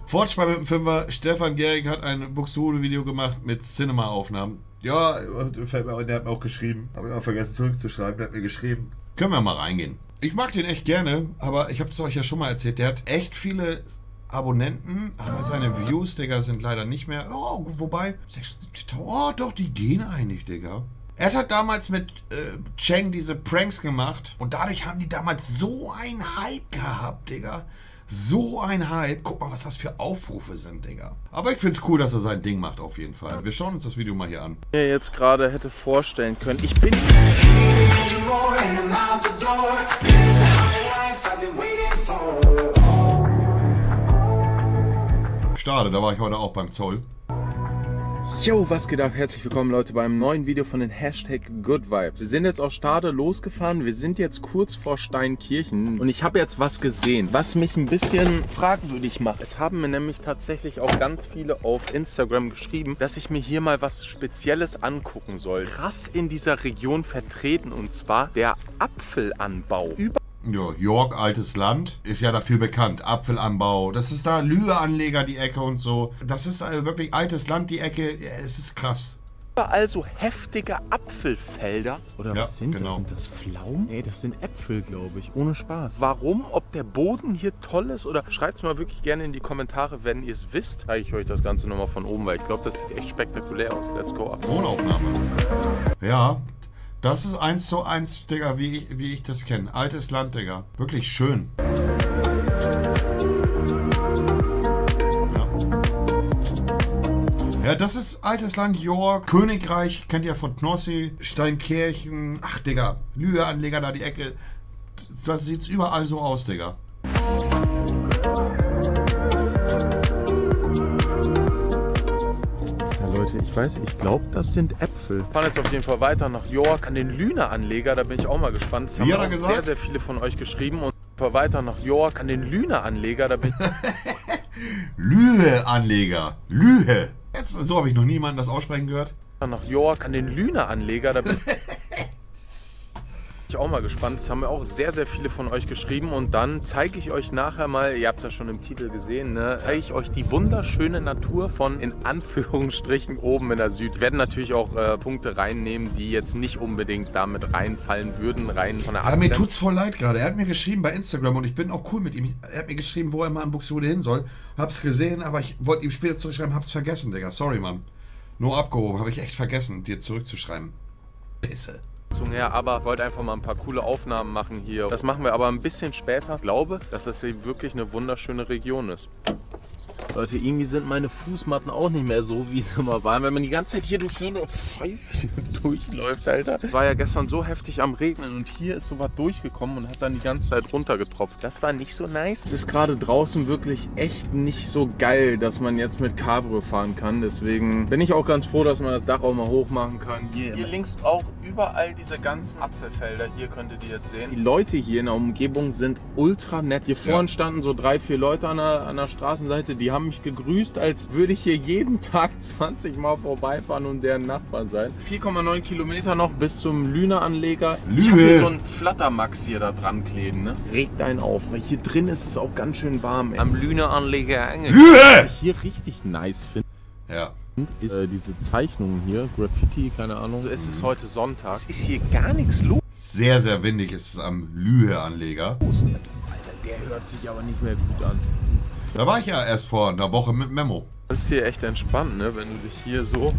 Fortspar mit dem Fünfer. Stefan Gehrig hat ein Buxtehude-Video gemacht mit Cinema-Aufnahmen. Ja, fällt mir, der hat mir auch geschrieben. Habe ich auch vergessen zurückzuschreiben. Der hat mir geschrieben. Können wir mal reingehen. Ich mag den echt gerne, aber ich habe es euch ja schon mal erzählt. Der hat echt viele Abonnenten, aber seine Views, Digga, sind leider nicht mehr. Oh, wobei, 76.000. Oh, doch, die gehen eigentlich, Digga. Er hat halt damals mit Cheng diese Pranks gemacht und dadurch haben die damals so einen Hype gehabt, Digga. So ein Hype. Guck mal, was das für Aufrufe sind, Digga. Aber ich find's cool, dass er sein Ding macht, auf jeden Fall. Wir schauen uns das Video mal hier an. Mir jetzt gerade hätte vorstellen können, ich bin... Schade, da war ich heute auch beim Zoll. Yo, was geht ab? Herzlich willkommen, Leute, beim neuen Video von den Hashtag Good Vibes. Wir sind jetzt aus Stade losgefahren. Wir sind jetzt kurz vor Steinkirchen und ich habe jetzt was gesehen, was mich ein bisschen fragwürdig macht. Es haben mir nämlich tatsächlich auch ganz viele auf Instagram geschrieben, dass ich mir hier mal was Spezielles angucken soll. Krass in dieser Region vertreten, und zwar der Apfelanbau. Ja, York, altes Land, ist ja dafür bekannt. Apfelanbau, das ist da Lühe-Anleger, die Ecke und so. Das ist wirklich altes Land, die Ecke. Ja, es ist krass. Überall so heftige Apfelfelder. Oder Ja, was sind das? genau. Sind das Pflaumen? Nee, das sind Äpfel, glaube ich. Ohne Spaß. Warum? Ob der Boden hier toll ist? Oder schreibt es mal wirklich gerne in die Kommentare, wenn ihr es wisst. Zeige ich euch das Ganze nochmal von oben, weil ich glaube, das sieht echt spektakulär aus. Let's go ab. Tonaufnahme. Ja, das ist 1:1, Digga, wie ich das kenne. Altes Land, Digga. Wirklich schön. Ja, das ist altes Land, York, Königreich, kennt ihr von Knossi, Steinkirchen, ach Digga, Lühe-Anleger da die Ecke. Das sieht's überall so aus, Digga. Leute, ich weiß, ich glaube, das sind Äpfel. Wir fahren jetzt auf jeden Fall weiter nach York an den Lüne-Anleger, da bin ich auch mal gespannt. Das haben auch sehr, sehr viele von euch geschrieben. Und weiter nach York an den Lüne-Anleger, da bin ich... Lühe-Anleger, Lühe. Jetzt, so habe ich noch niemanden das aussprechen gehört. Nach York an den Lüne-Anleger, da bin ich auch mal gespannt. Das haben mir auch sehr, sehr viele von euch geschrieben. Und dann zeige ich euch nachher mal, ihr habt es ja schon im Titel gesehen, ne, zeige ich euch die wunderschöne Natur von, in Anführungsstrichen, oben in der Süd. Wir werden natürlich auch Punkte reinnehmen, die jetzt nicht unbedingt damit reinfallen würden, rein von der Art. Ja, mir tut's voll leid gerade. Er hat mir geschrieben bei Instagram und ich bin auch cool mit ihm. Er hat mir geschrieben, wo er mal in Buxtehude hin soll. Hab's gesehen, aber ich wollte ihm später zurückschreiben, hab's vergessen, Digga. Sorry, Mann. Nur abgehoben, habe ich echt vergessen, dir zurückzuschreiben. Pisse. Her, aber wollte einfach mal ein paar coole Aufnahmen machen hier. Das machen wir aber ein bisschen später. Ich glaube, dass das hier wirklich eine wunderschöne Region ist. Leute, irgendwie sind meine Fußmatten auch nicht mehr so, wie sie immer waren. Wenn man die ganze Zeit hier durch so eine Pfeife durchläuft, Alter. Es war ja gestern so heftig am Regnen und hier ist sowas durchgekommen und hat dann die ganze Zeit runtergetropft. Das war nicht so nice. Es ist gerade draußen wirklich echt nicht so geil, dass man jetzt mit Cabrio fahren kann. Deswegen bin ich auch ganz froh, dass man das Dach auch mal hoch machen kann. Hier links auch überall diese ganzen Apfelfelder. Hier könnt ihr die jetzt sehen. Die Leute hier in der Umgebung sind ultra nett. Hier vorne standen so 3, 4 Leute an der Straßenseite. Die haben mich gegrüßt, als würde ich hier jeden Tag 20 Mal vorbeifahren und deren Nachbar sein. 4,9 Kilometer noch bis zum Lüne-Anleger. Ich habe hier so einen Flattermax hier da dran kleben, ne? Regt einen auf, weil hier drin ist es auch ganz schön warm. Ey. Am Lüne-Anleger angekommen. Was ich hier richtig nice finde, ist diese Zeichnungen hier, Graffiti, keine Ahnung. So ist es heute Sonntag. Es ist hier gar nichts los. Sehr, sehr windig ist es am Lühe-Anleger. Alter, der hört sich aber nicht mehr gut an. Da war ich ja erst vor einer Woche mit Memo. Das ist hier echt entspannt, ne? Wenn du dich hier so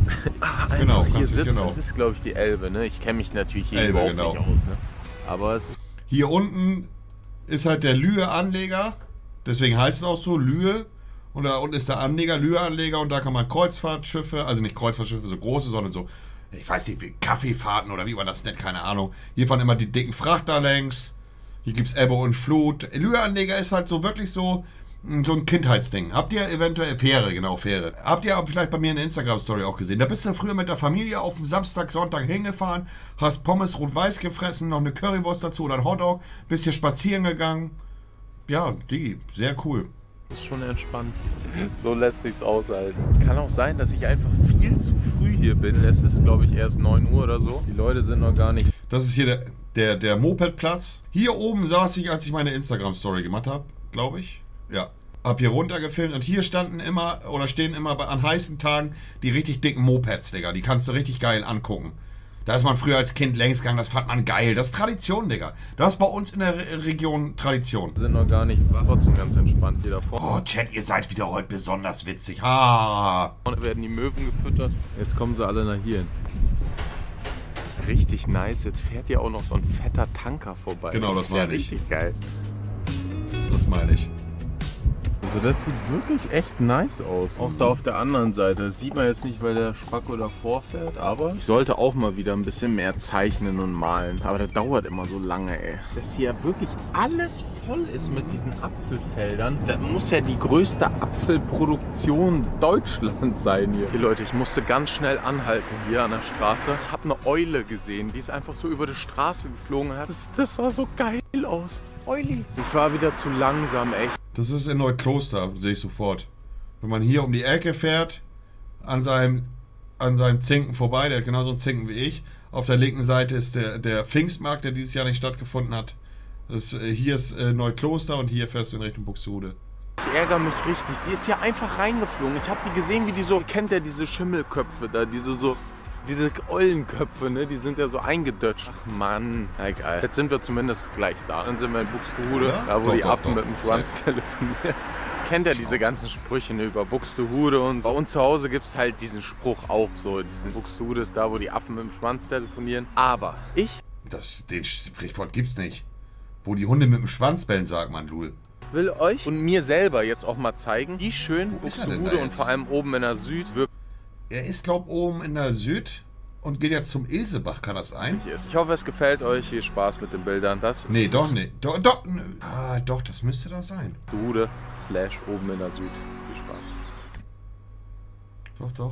Genau, hier sitzt. Genau. Das ist, glaube ich, die Elbe, ne? Ich kenne mich natürlich hier Elbe, überhaupt genau. nicht aus, ne? Aber es ist... Hier unten ist halt der Lühe-Anleger. Deswegen heißt es auch so, Lühe. Und da unten ist der Anleger, Lühe-Anleger. Und da kann man Kreuzfahrtschiffe, also nicht Kreuzfahrtschiffe, so große, sondern so, ich weiß nicht, wie Kaffeefahrten oder wie man das nennt, keine Ahnung. Hier fahren immer die dicken Frachter längs. Hier gibt es Ebbe und Flut. Lühe-Anleger ist halt so wirklich so ein Kindheitsding. Habt ihr eventuell Fähre, genau, Fähre. Habt ihr vielleicht bei mir eine Instagram-Story auch gesehen? Da bist du früher mit der Familie auf dem Samstag, Sonntag hingefahren, hast Pommes rot-weiß gefressen, noch eine Currywurst dazu oder ein Hotdog, bist hier spazieren gegangen. Ja, Digi, sehr cool. Das ist schon entspannt. So lässt sich's aushalten. Kann auch sein, dass ich einfach viel zu früh hier bin. Es ist, glaube ich, erst 9 Uhr oder so. Die Leute sind noch gar nicht... Das ist hier der Mopedplatz. Hier oben saß ich, als ich meine Instagram-Story gemacht habe, glaube ich. Ja. hab hier runter gefilmt und hier standen immer oder stehen immer an heißen Tagen die richtig dicken Mopeds, Digga. Die kannst du richtig geil angucken. Da ist man früher als Kind längs gegangen, das fand man geil. Das ist Tradition, Digga. Das ist bei uns in der Region Tradition. Wir sind noch gar nicht, war trotzdem ganz entspannt hier davor. Oh, Chat, ihr seid wieder heute besonders witzig. Ha! Vorne werden die Möwen gefüttert. Jetzt kommen sie alle nach hier hin. Richtig nice. Jetzt fährt hier auch noch so ein fetter Tanker vorbei. Genau, das meine ich. Richtig geil. Das meine ich. Also das sieht wirklich echt nice aus. Auch da auf der anderen Seite. Das sieht man jetzt nicht, weil der Spacko davor fährt, aber ich sollte auch mal wieder ein bisschen mehr zeichnen und malen. Aber das dauert immer so lange, ey. Dass hier wirklich alles voll ist mit diesen Apfelfeldern. Das muss ja die größte Apfelproduktion Deutschlands sein hier. Hey Leute, ich musste ganz schnell anhalten hier an der Straße. Ich habe eine Eule gesehen, die ist einfach so über die Straße geflogen. Das sah so geil aus. Euli. Ich war wieder zu langsam, echt. Das ist in Neukloster, sehe ich sofort. Wenn man hier um die Ecke fährt, an seinem Zinken vorbei, der hat genauso einen Zinken wie ich. Auf der linken Seite ist der Pfingstmarkt, der dieses Jahr nicht stattgefunden hat. Hier ist Neukloster und hier fährst du in Richtung Buxtehude. Ich ärgere mich richtig. Die ist hier einfach reingeflogen. Ich habe die gesehen, wie die so, kennt ihr diese Schimmelköpfe da, diese Eulenköpfe, ne? Die sind ja so eingedutscht. Ach Mann, na egal. Jetzt sind wir zumindest gleich da. Dann sind wir in Buxtehude, ja? Da wo die Affen mit dem Schwanz telefonieren. Kennt ja diese ganzen Sprüche, ne, über Buxtehude und so. Bei uns zu Hause gibt es halt diesen Spruch auch so. Diesen Buxtehude ist da, wo die Affen mit dem Schwanz telefonieren. Aber den Sprichwort gibt's nicht. Wo die Hunde mit dem Schwanz bellen, sagt man, Lul. Will euch und mir selber jetzt auch mal zeigen, wie schön Buxtehude und vor allem oben in der Süd wirkt. Er ist, glaub oben in der Süd und geht jetzt zum Ilsebach, kann das sein? Ich hoffe, es gefällt euch. Viel Spaß mit den Bildern. Nee, doch nicht. Doch, das müsste da sein. Buxtehude / oben in der Süd. Viel Spaß. Doch.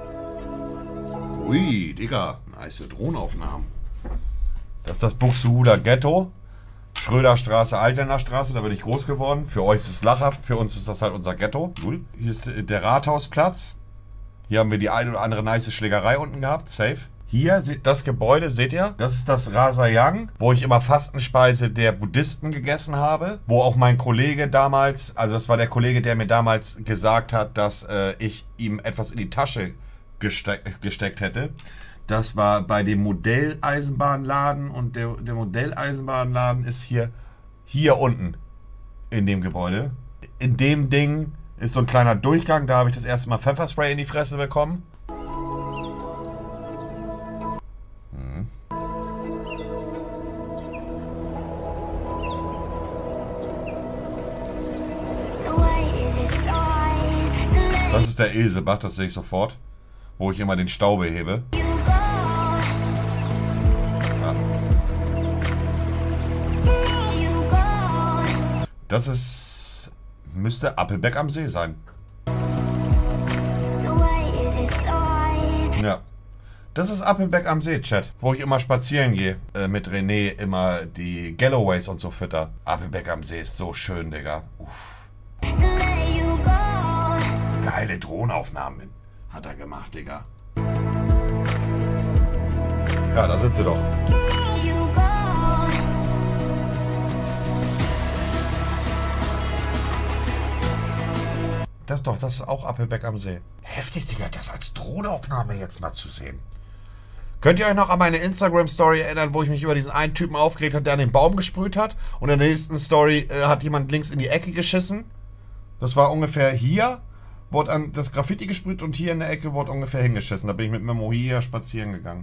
Ui, Digga. Nice Drohnenaufnahmen. Das ist das Buxtehuder Ghetto. Schröderstraße, Altländerstraße, da bin ich groß geworden. Für euch ist es lachhaft, für uns ist das halt unser Ghetto. Cool. Hier ist der Rathausplatz. Hier haben wir die eine oder andere nice Schlägerei unten gehabt, safe. Hier, das Gebäude, seht ihr? Das ist das Rasayang, wo ich immer Fastenspeise der Buddhisten gegessen habe. Wo auch mein Kollege damals, also das war der Kollege, der mir damals gesagt hat, dass ich ihm etwas in die Tasche gesteckt hätte. Das war bei dem Modelleisenbahnladen und der Modelleisenbahnladen ist hier unten in dem Gebäude. In dem Ding ist so ein kleiner Durchgang, da habe ich das erste Mal Pfefferspray in die Fresse bekommen. Das ist der Ilsebach, das sehe ich sofort. Wo ich immer den Stau behebe. Ja. Das müsste Appelbeck am See sein. Ja. Das ist Appelbeck am See, Chat. Wo ich immer spazieren gehe. Mit René immer die Galloways und so fütter. Appelbeck am See ist so schön, Digga. Uff. Geile Drohnenaufnahmen hat er gemacht, Digga. Ja, da sind sie doch. Das ist auch Appelbeck am See. Heftig, Digga, das als Drohnenaufnahme jetzt mal zu sehen. Könnt ihr euch noch an meine Instagram-Story erinnern, wo ich mich über diesen einen Typen aufgeregt habe, der an den Baum gesprüht hat? Und in der nächsten Story hat jemand links in die Ecke geschissen. Das war ungefähr hier, wurde an das Graffiti gesprüht und hier in der Ecke wurde ungefähr hingeschissen. Da bin ich mit Memo hier spazieren gegangen.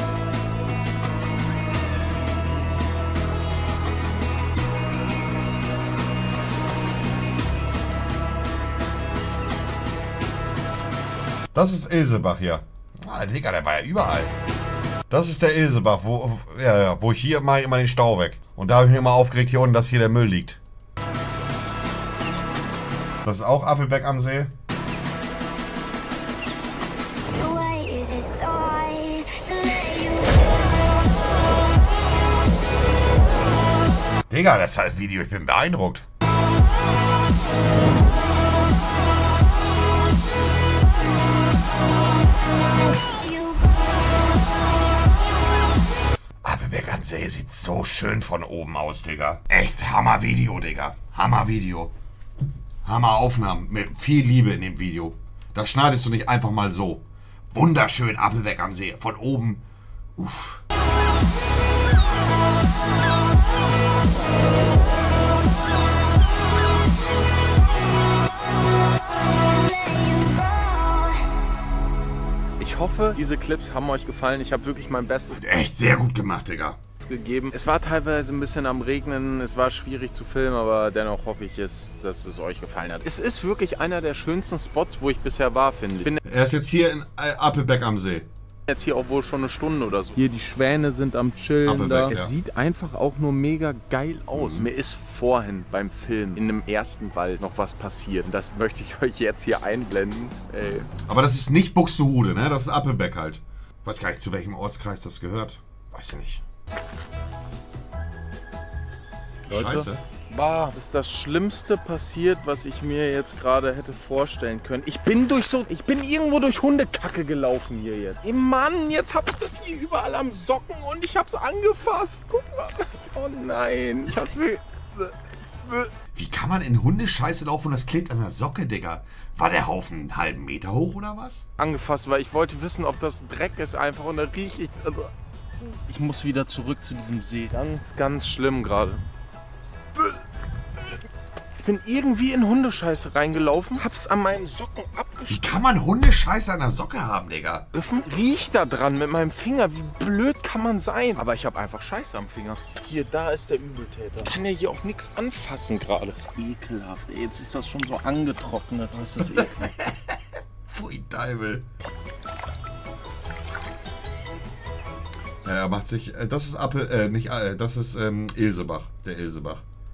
Das ist Ilsebach hier. Ah, Digga, der war ja überall. Das ist der Ilsebach, wo ich hier mache ich immer den Stau weg. Und da habe ich mich immer aufgeregt hier unten, dass hier der Müll liegt. Das ist auch Appelbeck am See. Digga, das ist halt Video, ich bin beeindruckt. Appelbeck am See sieht so schön von oben aus, Digga. Echt Hammer-Video, Digga. Hammer-Video. Hammer-Aufnahmen mit viel Liebe in dem Video. Das schneidest du nicht einfach mal so. Wunderschön, Appelberg am See, von oben. Uff. Ich hoffe, diese Clips haben euch gefallen. Ich habe wirklich mein Bestes Echt sehr gut gemacht, Digga. gegeben. Es war teilweise ein bisschen am Regnen, es war schwierig zu filmen, aber dennoch hoffe ich, dass es euch gefallen hat. Es ist wirklich einer der schönsten Spots, wo ich bisher war, finde ich. Bin Er ist jetzt hier in Appelberg am See. jetzt hier auch wohl schon eine Stunde oder so. Hier die Schwäne sind am Chillen da. Ja. Es sieht einfach auch nur mega geil aus. Mir ist vorhin beim Film in einem ersten Wald noch was passiert. Und das möchte ich euch jetzt hier einblenden. Ey. Aber das ist nicht Buxtehude, ne? Das ist Appelberg halt. Weiß gar nicht, zu welchem Ortskreis das gehört. Weiß ich nicht. Leute, Scheiße. Das ist das Schlimmste passiert, was ich mir jetzt gerade hätte vorstellen können. Ich bin irgendwo durch Hundekacke gelaufen hier jetzt. Ey Mann, jetzt hab ich das hier überall am Socken und ich hab's angefasst. Guck mal. Oh nein, ich hab's mir... Wie kann man in Hundescheiße laufen und das klebt an der Socke, Digga? War der Haufen einen halben Meter hoch oder was? angefasst, weil ich wollte wissen, ob das Dreck ist einfach und da rieche ich... Ich muss wieder zurück zu diesem See. Ganz, ganz schlimm gerade. Ich bin irgendwie in Hundescheiße reingelaufen, hab's an meinen Socken Wie kann man Hundescheiße an der Socke haben, Digga? abgegriffen, riech da dran mit meinem Finger. Wie blöd kann man sein? Aber ich habe einfach Scheiße am Finger. Hier, da ist der Übeltäter. Kann ja hier auch nichts anfassen gerade. Das ist ekelhaft. Ey, jetzt ist das schon so angetrocknet. Das ist ekelhaft. Pfui, Teufel. Ja, er macht sich. Das ist das ist Ilsebach. Der Ilsebach.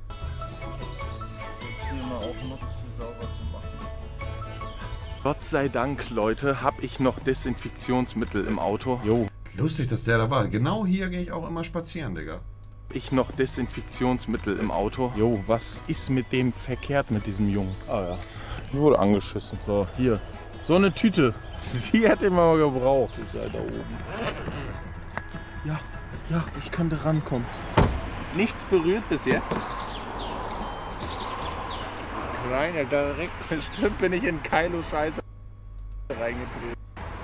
Jetzt hier mal auch noch sauber zu machen. Gott sei Dank, Leute, habe ich noch Desinfektionsmittel im Auto. Jo. Lustig, dass der da war. Genau hier gehe ich auch immer spazieren, Digga. Ich noch Desinfektionsmittel im Auto. Jo, was ist mit dem verkehrt mit diesem Jungen? Ah ja. Ich wurde angeschissen. So, hier. So eine Tüte. Die hätte man mal gebraucht. Ist halt da oben. Ja, ja, ich könnte rankommen. Nichts berührt bis jetzt. Kleiner, direkt. Bestimmt bin ich in Kylo Scheiße reingedreht.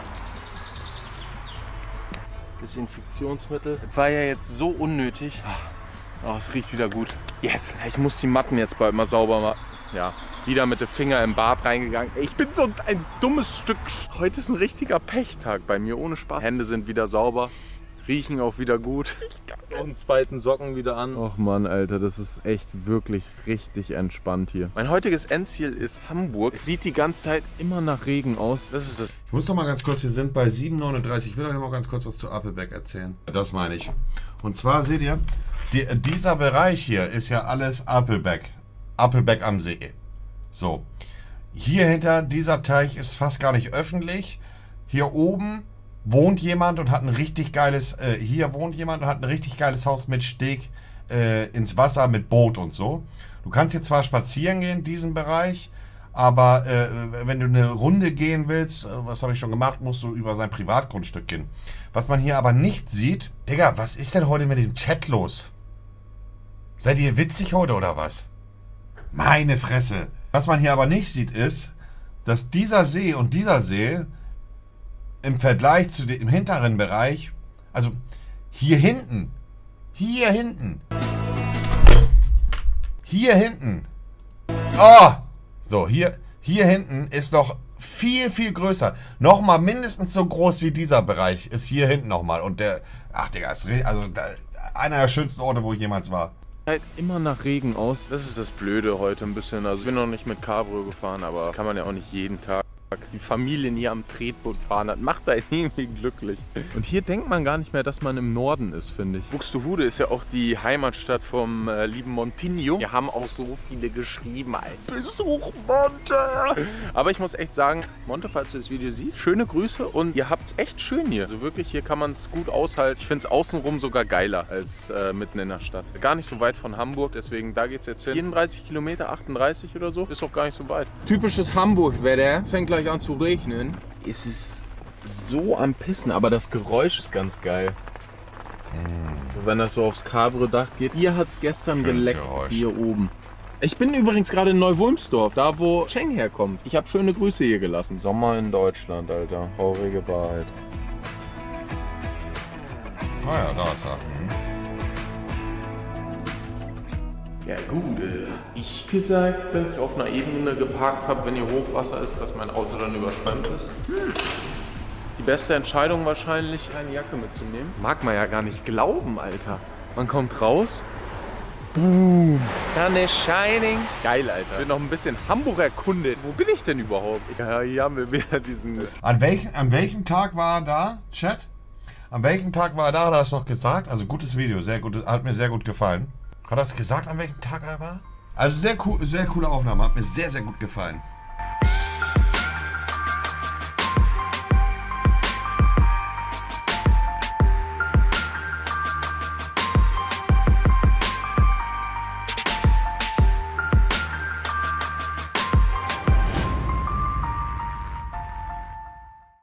Desinfektionsmittel. Das war ja jetzt so unnötig. Oh, es riecht wieder gut. Yes. Ich muss die Matten jetzt bald mal sauber machen. Ja, wieder mit dem Finger im Bad reingegangen. Ich bin so ein dummes Stück. Heute ist ein richtiger Pechtag bei mir, ohne Spaß. Hände sind wieder sauber. Riechen auch wieder gut. Ich kann auch einen zweiten Socken wieder an. Och Mann, Alter, das ist echt wirklich richtig entspannt hier. Mein heutiges Endziel ist Hamburg. Es sieht die ganze Zeit immer nach Regen aus. Das ist es. Ich muss noch mal ganz kurz, wir sind bei 7,39. Ich will euch noch mal ganz kurz was zu Appelberg erzählen. Das meine ich. Und zwar seht ihr, dieser Bereich hier ist ja alles Appelberg. Appelberg am See. So. Hier hinter dieser Teich ist fast gar nicht öffentlich. Hier oben wohnt jemand und hat ein richtig geiles, Haus mit Steg ins Wasser, mit Boot und so. Du kannst hier zwar spazieren gehen in diesem Bereich, aber wenn du eine Runde gehen willst, was habe ich schon gemacht, musst du über sein Privatgrundstück gehen. Was man hier aber nicht sieht, Digga, was ist denn heute mit dem Chat los? Seid ihr witzig heute oder was? Meine Fresse. Was man hier aber nicht sieht ist, dass dieser See und dieser See im Vergleich zu dem hinteren Bereich, also hier hinten, oh, so, hier hinten ist noch viel, viel größer. Nochmal mindestens so groß wie dieser Bereich ist hier hinten nochmal. Und ach Digga, einer der schönsten Orte, wo ich jemals war. Halt immer nach Regen aus. Das ist das Blöde heute ein bisschen. Also ich bin noch nicht mit Cabrio gefahren, aber das kann man ja auch nicht jeden Tag. Die Familien hier am Tretboot fahren, das macht einen irgendwie glücklich. Und hier denkt man gar nicht mehr, dass man im Norden ist, finde ich. Buxtehude ist ja auch die Heimatstadt vom lieben Montinho. Wir haben auch so viele geschrieben, ein Besuch Monte. Aber ich muss echt sagen, Monte, falls du das Video siehst, schöne Grüße und ihr habt es echt schön hier. Also wirklich, hier kann man es gut aushalten. Ich finde es außenrum sogar geiler als mitten in der Stadt. Gar nicht so weit von Hamburg, deswegen da geht es jetzt hin. 34 Kilometer, 38 oder so, ist auch gar nicht so weit. Typisches Hamburg-Wetter, fängt gleich an zu regnen. Es ist so am Pissen, aber das Geräusch ist ganz geil. Wenn das so aufs Cabrio-Dach geht. Hier hat es gestern Schönes geleckt, Geräusch. hier oben. Ich bin übrigens gerade in Neuwulmsdorf, da wo Cheng herkommt. Ich habe schöne Grüße hier gelassen. Sommer in Deutschland, Alter. Traurige Wahrheit. Ah ja, da ist er. Ja, Google. Ich gesagt, dass ich auf einer Ebene geparkt habe, wenn hier Hochwasser ist, dass mein Auto dann überschwemmt ist. Die beste Entscheidung wahrscheinlich, eine Jacke mitzunehmen. Mag man ja gar nicht glauben, Alter. Man kommt raus. Boom. Sun is shining. Geil, Alter. Ich bin noch ein bisschen Hamburg erkundet. Wo bin ich denn überhaupt? Ja, hier haben wir wieder diesen... An welchem Tag war er da, Chat? An welchem Tag war er da? Hat er das noch gesagt? Also gutes Video, sehr gut. Hat mir sehr gut gefallen. Hat er es gesagt, an welchem Tag er war? Also sehr coole Aufnahme. Hat mir sehr, sehr gut gefallen.